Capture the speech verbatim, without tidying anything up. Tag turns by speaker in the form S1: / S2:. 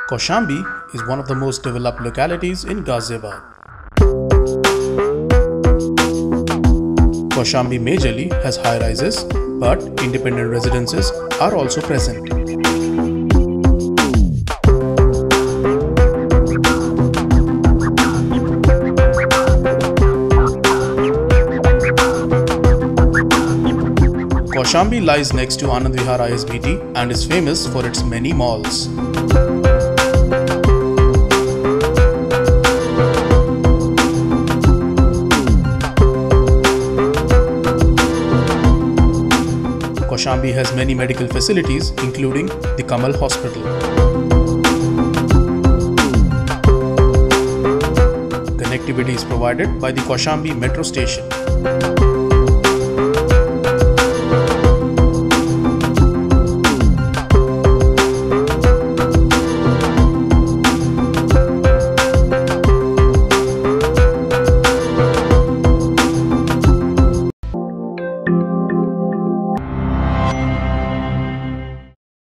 S1: Kaushambi is one of the most developed localities in Ghaziabad. Kaushambi majorly has high rises, but independent residences are also present. Kaushambi lies next to Anand Vihar I S B T and is famous for its many malls. Kaushambi has many medical facilities including the Kamal Hospital. Connectivity is provided by the Kaushambi metro station.